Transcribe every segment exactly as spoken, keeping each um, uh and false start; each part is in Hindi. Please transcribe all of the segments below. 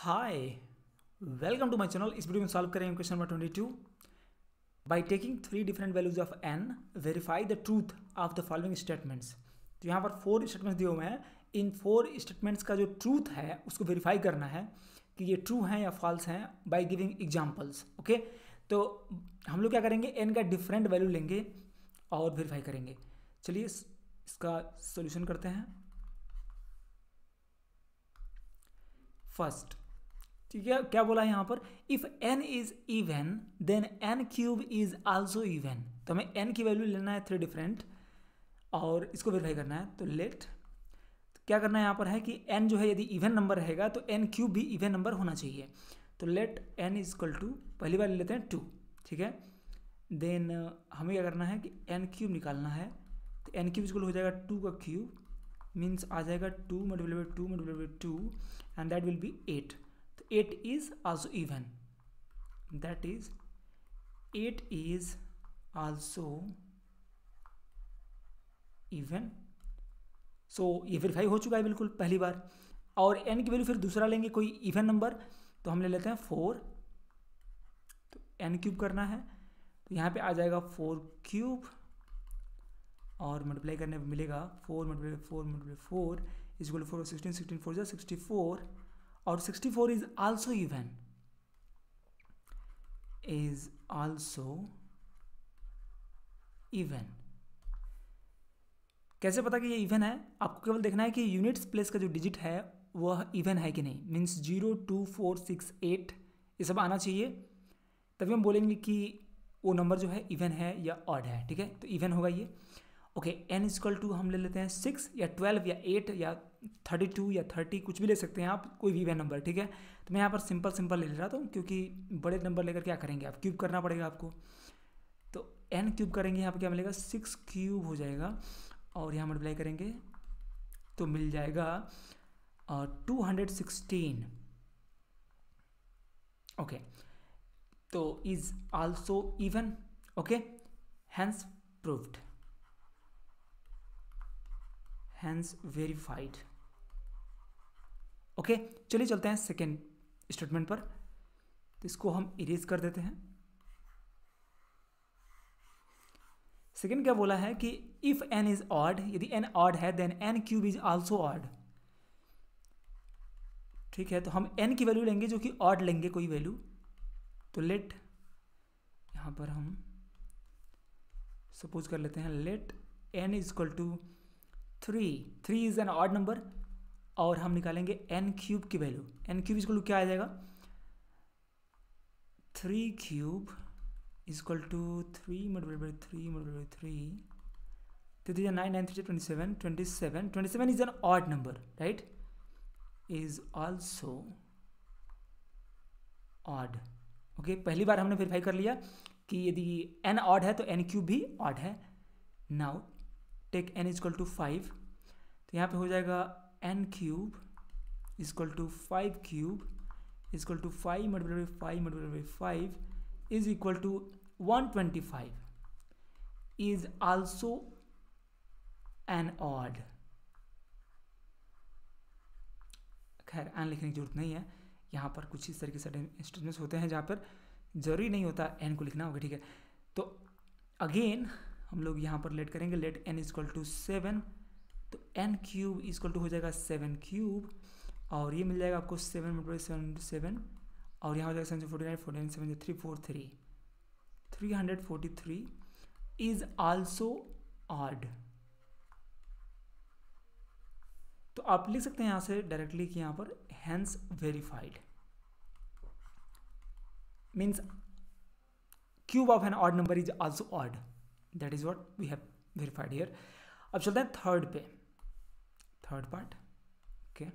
Hi, welcome to my channel. इस वीडियो में सॉल्व करेंगे question number twenty two. By taking three different values of n verify the truth of the following statements. तो यहाँ पर फोर स्टेटमेंट्स दिए हुए हैं। इन फोर स्टेटमेंट्स का जो ट्रूथ है उसको वेरीफाई करना है कि ये ट्रू हैं या फॉल्स हैं बाय गिविंग एग्जाम्पल्स। ओके, तो हम लोग क्या करेंगे, एन का डिफरेंट वैल्यू लेंगे और वेरीफाई करेंगे। चलिए इसका सोल्यूशन करते हैं। फर्स्ट, ठीक है, क्या बोला है यहाँ पर, if n is even then n cube is also even. तो हमें n की वैल्यू लेना है थ्री डिफरेंट और इसको वेरीफाई करना है। तो लेट तो क्या करना है यहाँ पर है कि n जो है यदि इवन नंबर रहेगा तो n क्यूब भी इवन नंबर होना चाहिए। तो let n is equal to, पहली बार ले लेते हैं टू, ठीक है। देन हमें क्या करना है कि n क्यूब निकालना है। तो n क्यूब इक्वल हो जाएगा टू का क्यूब, मीन्स आ जाएगा two multiply by two multiply by two and that will be eight. तो eight is also even, that is eight is also even. So ये वेरीफाई हो चुका है बिल्कुल पहली बार। और n की वैल्यू फिर दूसरा लेंगे कोई इवन नंबर, तो हम ले लेते हैं फोर। तो n क्यूब करना है, तो यहाँ पे आ जाएगा फोर क्यूब और मल्टीप्लाई करने पे मिलेगा four multiply four multiply four is equal to four sixteen, sixteen four जा सिक्सटी फोर और sixty four is also even, is also even. कैसे पता कि ये इवन है? आपको केवल देखना है कि यूनिट्स प्लेस का जो डिजिट है वह इवन है कि नहीं, means zero two four six eight ये सब आना चाहिए, तभी हम बोलेंगे कि वो नंबर जो है इवन है या ऑड है। ठीक है, तो इवन होगा ये। ओके, एन इक्वल टू हम ले लेते हैं सिक्स या ट्वेल्व या एट या थर्टी टू या थर्टी, कुछ भी ले सकते हैं आप, कोई भी इवन नंबर। ठीक है, तो मैं यहाँ पर सिंपल सिंपल ले रहा था क्योंकि बड़े नंबर लेकर क्या करेंगे आप, क्यूब करना पड़ेगा आपको। तो एन क्यूब करेंगे, यहाँ पर क्या मिलेगा, सिक्स क्यूब हो जाएगा और यहाँ मल्टीप्लाई करेंगे तो मिल जाएगा टू हंड्रेड सिक्सटीन। ओके, तो is also even. Okay, hence proved, hence verified. Okay, चलिए चलते हैं सेकेंड स्टेटमेंट पर। तो इसको हम इरेज कर देते हैं। सेकेंड क्या बोला है कि इफ n इज ऑड, यदि n ऑड है then n cube is also odd. ठीक है, तो हम n की वैल्यू लेंगे जो कि ऑड लेंगे कोई वैल्यू। तो लेट यहां पर हम सपोज कर लेते हैं, let n is equal to three. Three is an odd number और हम निकालेंगे n क्यूब की value. n cube equal to क्या आ जाएगा, three cube equal to three multiply by three multiply by three, three nine, nine three twenty seven, twenty seven, twenty seven is an odd number, right, is also odd. Okay, पहली बार हमने वेरीफाई कर लिया कि यदि n ऑड है तो n क्यूब भी ऑड है। Now take n equal to five, तो यहाँ पे हो जाएगा n cube equal to five cube equal to five multiply by five multiply by five is equal to one twenty five, is also an odd. खैर एन लिखने की जरूरत नहीं है, यहाँ पर कुछ इस तरीके से स्टेटमेंट्स होते हैं जहाँ पर जरूरी नहीं होता एन को लिखना होगा। ठीक है, तो अगेन हम लोग यहाँ पर लेट करेंगे, let n equal to seven. तो एन क्यूब इक्वल टू हो जाएगा सेवन क्यूब और ये मिल जाएगा आपको सेवन मल्टीप्लाई सेवन सेवन और यहाँ हो जाएगा seven forty nine, forty nine seven three four three, three hundred forty three is also odd. तो आप लिख सकते हैं यहाँ से डायरेक्टली कि यहाँ पर hence verified, means cube of n odd number is also odd. That is what we have verified here. अब चलते हैं थर्ड पे, third part. Okay,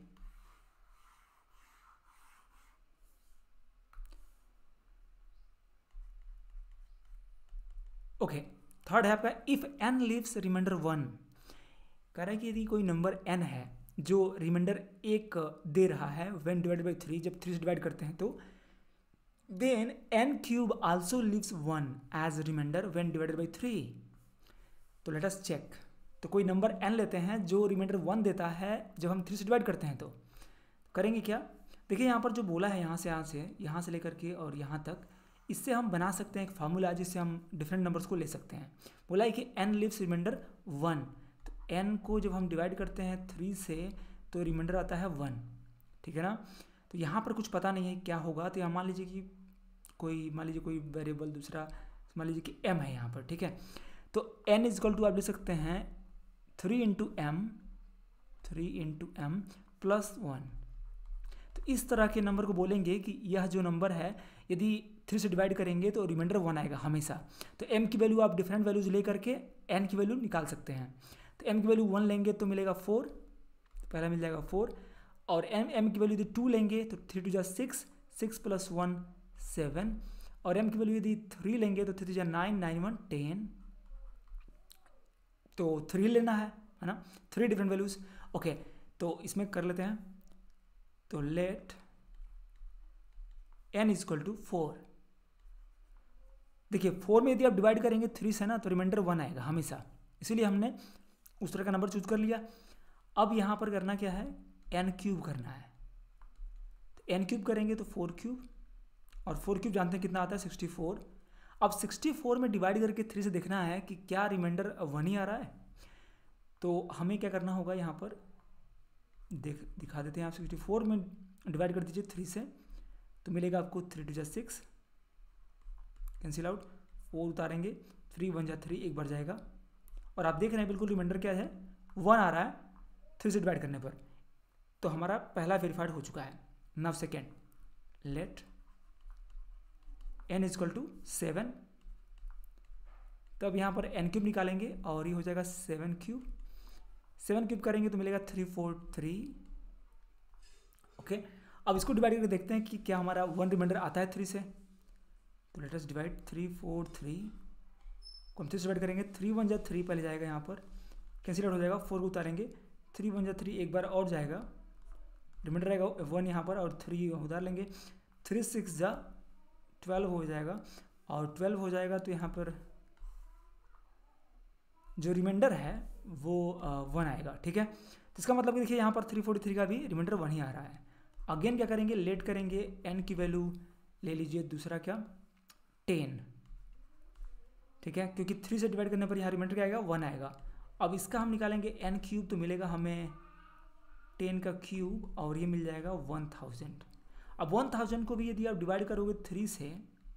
okay, third है आपका if n leaves remainder one. कह रहा है कि यदि कोई नंबर n है जो रिमाइंडर एक दे रहा है व्हेन डिवाइडेड बाई थ्री, जब थ्री से डिवाइड करते हैं तो then n cube also leaves one as remainder when divided by three. तो लेट अस चेक। तो कोई नंबर n लेते हैं जो रिमाइंडर वन देता है जब हम थ्री से डिवाइड करते हैं, तो करेंगे क्या, देखिए यहाँ पर जो बोला है यहाँ से यहाँ से यहाँ से लेकर के और यहाँ तक, इससे हम बना सकते हैं एक फार्मूला जिससे हम डिफरेंट नंबर्स को ले सकते हैं। बोला है कि एन लिव्स रिमाइंडर वन, तो एन को जब हम डिवाइड करते हैं थ्री से तो रिमाइंडर आता है वन, ठीक है ना। तो यहाँ पर कुछ पता नहीं है क्या होगा, तो यहाँ मान लीजिए कि कोई मान लीजिए कोई वेरिएबल दूसरा मान लीजिए कि एम है यहाँ पर, ठीक है। तो एन इज इक्वल टू आप लिख सकते हैं three into m, three into m plus one. तो इस तरह के नंबर को बोलेंगे कि यह जो नंबर है यदि थ्री से डिवाइड करेंगे तो रिमाइंडर वन आएगा हमेशा। तो एम की वैल्यू आप डिफरेंट वैल्यूज ले करके एन की वैल्यू निकाल सकते हैं। तो एम की वैल्यू वन लेंगे तो मिलेगा फोर, पहला मिल जाएगा फोर, और एम एम की वैल्यू यदि टू लेंगे तो थ्री टू जा six, six plus one seven, और एम की वैल्यू यदि थ्री लेंगे तो थ्री जा नाइन, नाइन वन टेन, तो थ्री लेना है है ना, थ्री डिफरेंट वैल्यूज। ओके, तो इसमें कर लेते हैं, तो let n is equal to four. देखिए फोर में यदि आप डिवाइड करेंगे थ्री से ना तो रिमाइंडर वन आएगा हमेशा, इसीलिए हमने उस तरह का नंबर चूज कर लिया। अब यहाँ पर करना क्या है, एन क्यूब करना है। तो एन क्यूब करेंगे तो फोर क्यूब, और फोर क्यूब जानते हैं कितना आता है, सिक्सटी फोर। अब सिक्सटी फोर में डिवाइड करके थ्री से देखना है कि क्या रिमाइंडर वन ही आ रहा है। तो हमें क्या करना होगा, यहाँ पर देख दिखा देते हैं आप, सिक्सटी फोर में डिवाइड कर दीजिए थ्री से तो मिलेगा आपको थ्री टू जा सिक्स, कैंसिल आउट, फोर उतारेंगे, थ्री वन जा थ्री, एक बार जाएगा, और आप देख रहे हैं बिल्कुल रिमाइंडर क्या है, वन आ रहा है थ्री से डिवाइड करने पर। तो हमारा पहला वेरीफाइड हो चुका है। Now second, let n is equal to seven. तो अब यहाँ पर एन क्यूब निकालेंगे और ये हो जाएगा सेवन क्यूब, सेवन क्यूब करेंगे तो मिलेगा थ्री फोर थ्री। ओके, अब इसको डिवाइड करके देखते हैं कि क्या हमारा वन रिमाइंडर आता है थ्री से। तो let us divide three four three को हम थ्री से डिवाइड करेंगे, थ्री वन जा थ्री पहले जाएगा, यहाँ पर कैंसिल आउट हो जाएगा, फोर को उतारेंगे, थ्री वन जा थ्री, एक बार और जाएगा, रिमाइंडर आएगा वन यहाँ पर, और थ्री उतार लेंगे, थ्री सिक्स जा ट्वेल्व हो जाएगा, और ट्वेल्व हो जाएगा तो यहाँ पर जो रिमाइंडर है वो वन आएगा, ठीक है। तो इसका मतलब देखिए यहाँ पर थ्री फोर्टी थ्री का भी रिमाइंडर वन ही आ रहा है। अगेन क्या करेंगे, लेट करेंगे, एन की वैल्यू ले लीजिए दूसरा क्या, टेन, ठीक है, क्योंकि थ्री से डिवाइड करने पर यहाँ रिमाइंडर क्या आएगा, वन आएगा। अब इसका हम निकालेंगे एन क्यूब, तो मिलेगा हमें टेन का क्यूब, और ये मिल जाएगा वन थाउजेंड। अब वन थाउजेंड को भी यदि आप डिवाइड करोगे थ्री से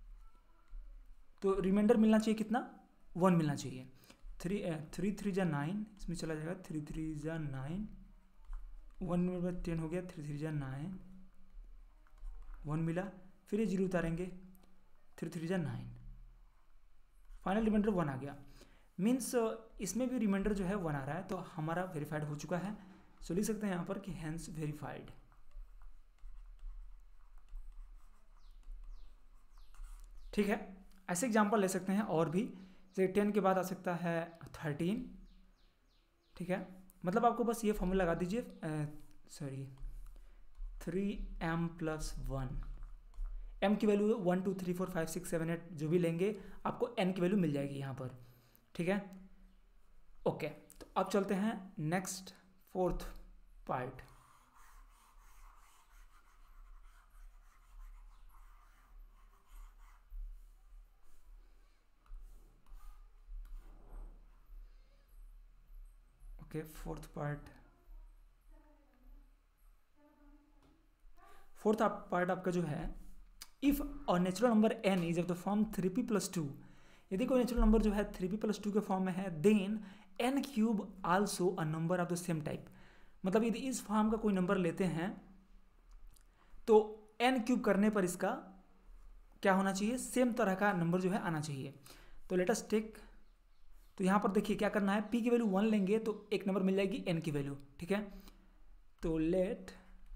तो रिमाइंडर मिलना चाहिए कितना, वन मिलना चाहिए। थ्री थ्री थ्री जा नाइन, इसमें चला जाएगा, थ्री थ्री जा नाइन, वन में टेन हो गया, थ्री थ्री जा नाइन, वन मिला, फिर ये जीरो उतारेंगे, थ्री थ्री जा नाइन, फाइनल रिमाइंडर वन आ गया। मीन्स इसमें भी रिमाइंडर जो है वन आ रहा है, तो हमारा वेरीफाइड हो चुका है। सो लिख सकते हैं यहाँ पर कि हैंस वेरीफाइड। ठीक है, ऐसे एग्जाम्पल ले सकते हैं और भी, जैसे टेन के बाद आ सकता है थर्टीन, ठीक है। मतलब आपको बस ये फॉर्मूला लगा दीजिए, sorry three m plus one, m की value one two three four five six seven eight जो भी लेंगे आपको एन की वैल्यू मिल जाएगी यहाँ पर, ठीक है। ओके, तो अब चलते हैं next fourth part. Okay, fourth part fourth part आपका जो है, if a natural number n is of the form three p plus two, यदि कोई नेचुरल नंबर जो है थ्री पी प्लस टू के फॉर्म में है, then n cube also a number of the same type. मतलब यदि इस फॉर्म का कोई नंबर लेते हैं तो एन क्यूब करने पर इसका क्या होना चाहिए, सेम तरह का नंबर जो है आना चाहिए। तो लेट अस टेक, तो यहाँ पर देखिए क्या करना है, पी की वैल्यू वन लेंगे तो एक नंबर मिल जाएगी एन की वैल्यू, ठीक है। तो लेट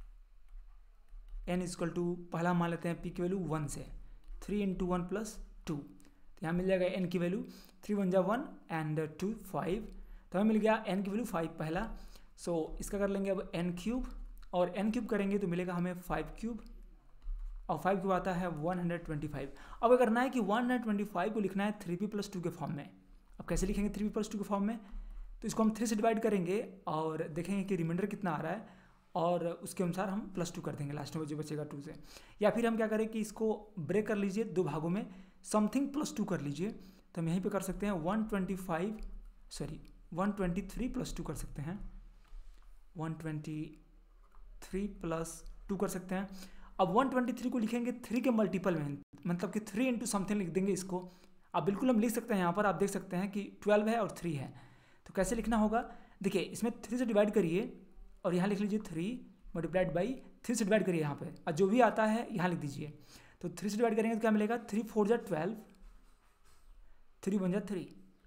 एन इजकल टू, पहला मान लेते हैं पी की वैल्यू वन से, three into one plus two, तो यहाँ मिल जाएगा एन की वैल्यू थ्री वन जा वन एंड टू फाइव, तो हमें मिल गया एन की वैल्यू फाइव पहला। सो so, इसका कर लेंगे अब एन क्यूब, और एन क्यूब करेंगे तो मिलेगा हमें फाइव क्यूब, और फाइव क्यूब आता है वन हंड्रेड ट्वेंटी फाइव। अब अगर करना है कि वन हंड्रेड ट्वेंटी फाइव को लिखना है थ्री पी प्लस टू के फॉर्म में, अब कैसे लिखेंगे थ्री पी प्लस टू के फॉर्म में, तो इसको हम थ्री से डिवाइड करेंगे और देखेंगे कि रिमाइंडर कितना आ रहा है, और उसके अनुसार हम प्लस टू कर देंगे लास्ट में जो बचेगा टू से। या फिर हम क्या करें कि इसको ब्रेक कर लीजिए दो भागों में, समथिंग प्लस टू कर लीजिए। तो हम यहीं पे कर सकते हैं one twenty five sorry one twenty three plus two कर सकते हैं, one twenty three plus two कर सकते हैं। अब वन ट्वेंटी थ्री को लिखेंगे थ्री के मल्टीपल में, मतलब कि थ्री इंटू समथिंग लिख देंगे इसको। अब बिल्कुल हम लिख सकते हैं, यहाँ पर आप देख सकते हैं कि ट्वेल्व है और थ्री है। तो कैसे लिखना होगा, देखिए इसमें थ्री से डिवाइड करिए और यहाँ लिख लीजिए थ्री मल्टीप्लाइड बाई थ्री से डिवाइड करिए यहाँ पे, और जो भी आता है यहाँ लिख दीजिए। तो थ्री से डिवाइड करेंगे तो क्या मिलेगा, थ्री फोर जा ट्वेल्व, थ्री वन जा थ्री,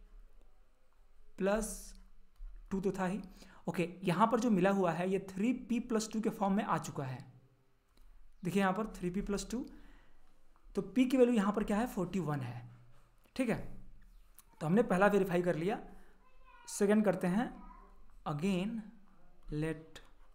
प्लस टू तो था ही। ओके, यहाँ पर जो मिला हुआ है ये थ्री पी प्लस टू के फॉर्म में आ चुका है। देखिए यहाँ पर थ्री पी प्लस टू, तो पी की वैल्यू यहाँ पर क्या है, फोर्टी वन है। ठीक है, तो हमने पहला वेरीफाई कर लिया। सेकेंड करते हैं, again let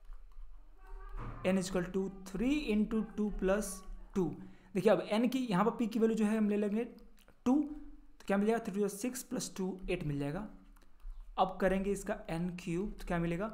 n is equal to three into two plus two. देखिए अब एन की यहाँ पर पी की वैल्यू जो है हम ले लेंगे टू, तो क्या मिल जाएगा, three two six plus two eight मिल जाएगा। अब करेंगे इसका एन क्यूब, तो क्या मिलेगा,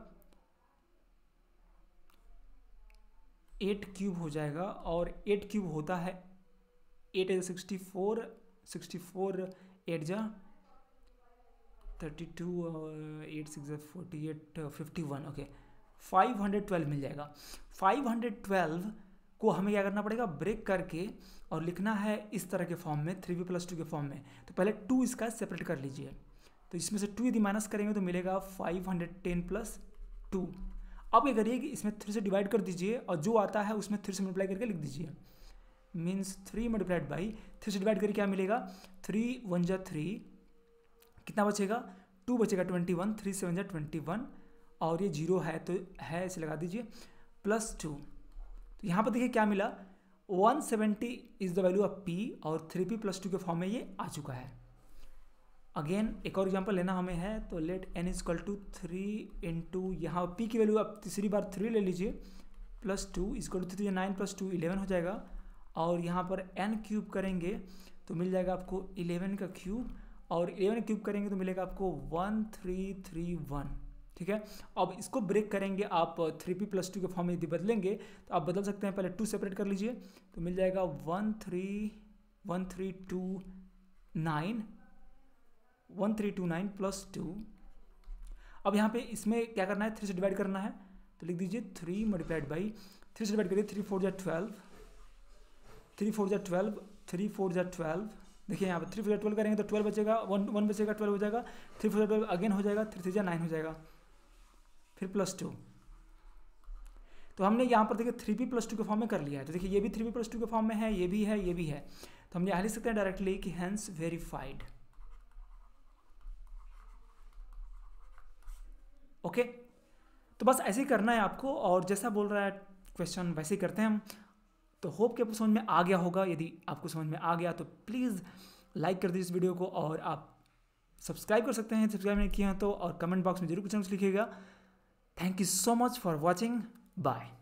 एट क्यूब हो जाएगा। और एट क्यूब होता है eight as sixty four, sixty four eight जा thirty two, eight six forty eight, fifty one. Okay, five hundred twelve मिल जाएगा। फाइव हंड्रेड ट्वेल्व को हमें क्या करना पड़ेगा, ब्रेक करके और लिखना है इस तरह के फॉर्म में, थ्री पी प्लस टू के फॉर्म में। तो पहले टू इसका सेपरेट कर लीजिए, तो इसमें से टू यदि माइनस करेंगे तो मिलेगा five hundred ten plus two. अब ये करिए कि इसमें थ्री से डिवाइड कर दीजिए और जो आता है उसमें थ्री से मल्टीप्लाई करके लिख दीजिए। Means three multiplied by three से डिवाइड करके क्या मिलेगा, थ्री वन जा थ्री, कितना बचेगा, टू बचेगा ट्वेंटी वन, थ्री सेवन जा ट्वेंटी वन, और ये जीरो है तो है इसे लगा दीजिए, प्लस टू। तो यहाँ पर देखिए क्या मिला, one seventy is the value of p, और थ्री पी प्लस टू के फॉर्म में ये आ चुका है। अगेन एक और एग्जांपल लेना हमें है, तो let n is equal to three into यहाँ पी की वैल्यू आप तीसरी बार थ्री ले लीजिए, plus two is equal to three nine plus two eleven हो जाएगा। और यहाँ पर एन क्यूब करेंगे तो मिल जाएगा आपको इलेवन का क्यूब, और इलेवन क्यूब करेंगे तो मिलेगा आपको वन थ्री थ्री वन। ठीक है, अब इसको ब्रेक करेंगे आप थ्री पी प्लस टू के फॉर्म में यदि बदलेंगे तो आप बदल सकते हैं। पहले टू सेपरेट कर लीजिए तो मिल जाएगा one three one three two nine, one three two nine plus two. अब यहाँ पे इसमें क्या करना है, थ्री से डिवाइड करना है, तो लिख दीजिए थ्री मल्टीप्लाइड बाई थ्री से डिवाइड करिए, थ्री फोर जा ट्वेल्व, थ्री फोर जा ट्वेल्व, थ्री फोर जा ट्वेल्व। देखिए यहाँ पर थ्री फोर जा ट्वेल्व करेंगे तो ट्वेल्व बचेगा, वन वन बचेगा, ट्वेल्व हो जाएगा, थ्री फोर जा ट्वेल्व अगेन हो जाएगा, थ्री थ्री जा नाइन हो जाएगा, फिर प्लस टू। तो हमने यहाँ पर देखिए थ्री पी प्लस टू के फॉर्म में कर लिया है। तो देखिए ये भी थ्री पी प्लस टू के फॉर्म में है, ये भी है, ये भी है। तो हम यहाँ लिख सकते हैं डायरेक्टली कि हेंस वेरीफाइड। ओके, तो बस ऐसे ही करना है आपको, और जैसा बोल रहा है क्वेश्चन वैसे ही करते हैं हम। तो होप कि आपको समझ में आ गया होगा। यदि आपको समझ में आ गया तो प्लीज़ लाइक कर दीजिए इस वीडियो को, और आप सब्सक्राइब कर सकते हैं सब्सक्राइब नहीं किया तो, और कमेंट बॉक्स में जरूर कुछ ना कुछ लिखिएगा। Thank you so much for watching, bye.